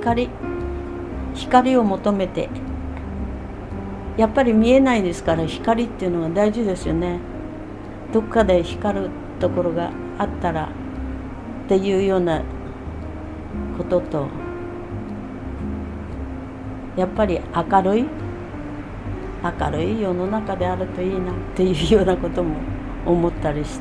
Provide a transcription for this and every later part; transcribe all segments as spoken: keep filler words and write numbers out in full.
光光を求めて、やっぱり見えないですから光っていうのが大事ですよね。どっかで光るところがあったらっていうようなことと、やっぱり明るい明るい世の中であるといいなっていうようなことも思ったりして。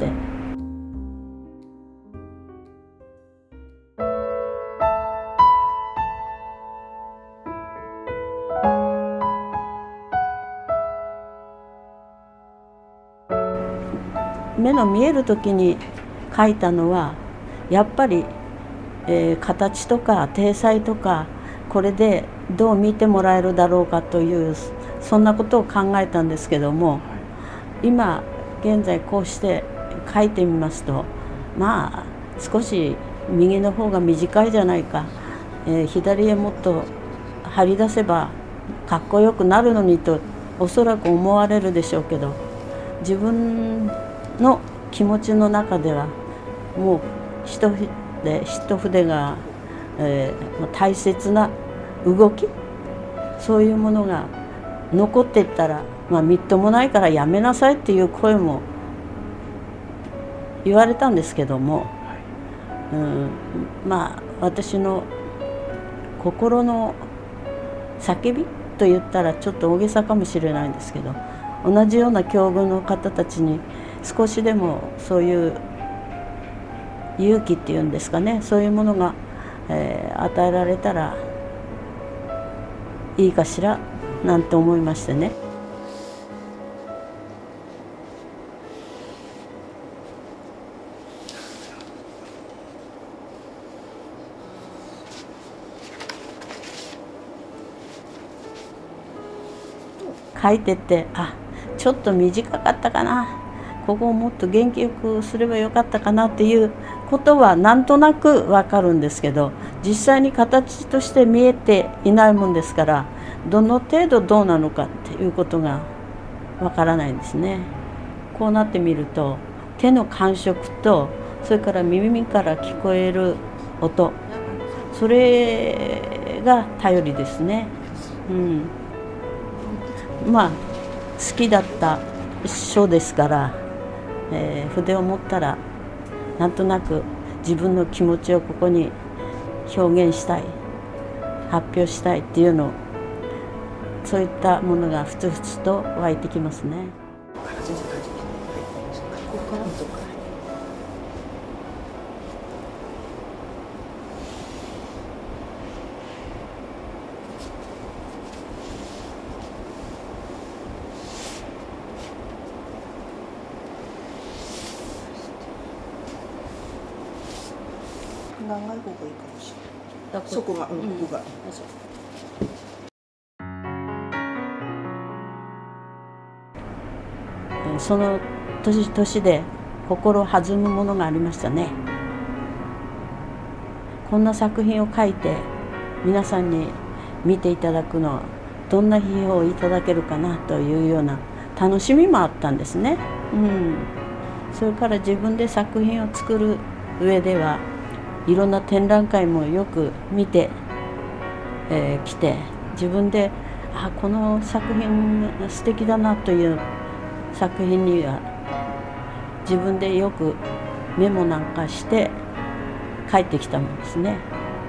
目の見える時に描いたのはやっぱり、えー、形とか体裁とか、これでどう見てもらえるだろうかという、そんなことを考えたんですけども、今現在こうして描いてみますと、まあ少し右の方が短いじゃないか、えー、左へもっと張り出せばかっこよくなるのにとおそらく思われるでしょうけど、自分の気持ちの中ではもう一筆一筆が、えー、大切な動き、そういうものが残っていったら、まあ、みっともないからやめなさいっていう声も言われたんですけども、うん、まあ私の心の叫びと言ったらちょっと大げさかもしれないんですけど、同じような境遇の方たちに少しでもそういう勇気っていうんですかね、そういうものが、えー、与えられたらいいかしらなんて思いましてね。書いてってあちょっと短かったかな、ここをもっと元気よくすればよかったかなっていうことはなんとなくわかるんですけど、実際に形として見えていないもんですから、どの程度どうなのかっていうことがわからないんですね。こうなってみると手の感触と、それから耳から聞こえる音、それが頼りですね。うん、まあ好きだった書ですから、えー、筆を持ったらなんとなく自分の気持ちをここに表現したい、発表したいっていうの、そういったものがふつふつと湧いてきますね。 長い方がいいかもしれない。そこが、うん、ここが。 その年々で心弾むものがありましたね。こんな作品を描いて皆さんに見ていただくのはどんな批評をいただけるかなというような楽しみもあったんですね。うん、それから自分で作品を作る上ではいろんな展覧会もよく見てき、えー、て、自分であこの作品素敵だなという作品には自分でよくメモなんかして帰ってきたもんですね。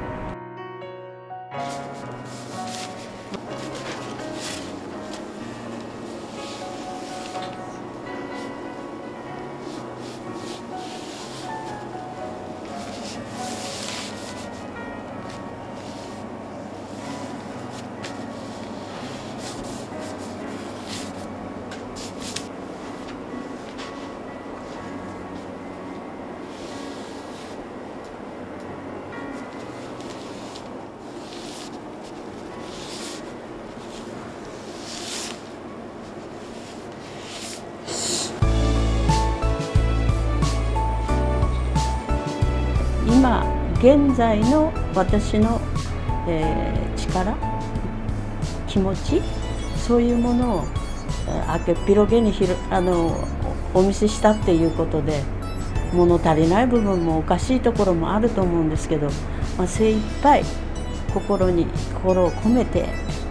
今現在の私の、えー、力、気持ち、そういうものをあけっぴろげにひろあのお見せしたっていうことで、物足りない部分もおかしいところもあると思うんですけど、まあ、精一杯心に心を込めて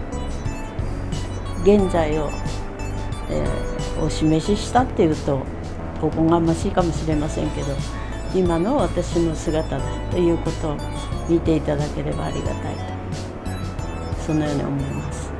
現在を、えー、お示ししたっていうとおこがましいかもしれませんけど、今の私の姿だということを見ていただければありがたいと、そのように思います。